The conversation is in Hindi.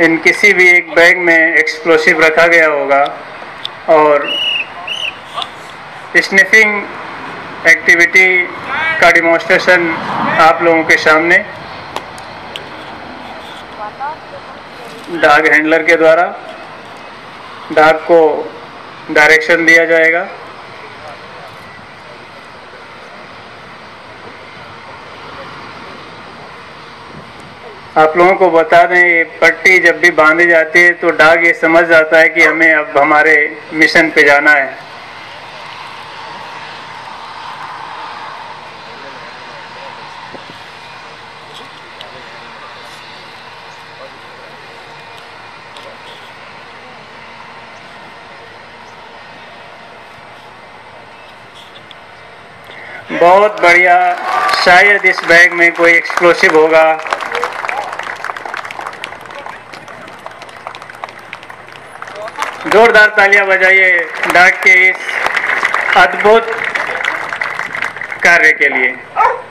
इन किसी भी एक बैग में एक्सप्लोसिव रखा गया होगा और स्निफिंग एक्टिविटी का डिमॉन्स्ट्रेशन आप लोगों के सामने डॉग हैंडलर के द्वारा डॉग को डायरेक्शन दिया जाएगा। आप लोगों को बता दें, ये पट्टी जब भी बांधी जाती है तो डॉग ये समझ जाता है कि हमें अब हमारे मिशन पे जाना है। बहुत बढ़िया। शायद इस बैग में कोई एक्सप्लोसिव होगा। जोरदार तालियां बजाइए डॉग के इस अद्भुत कार्य के लिए।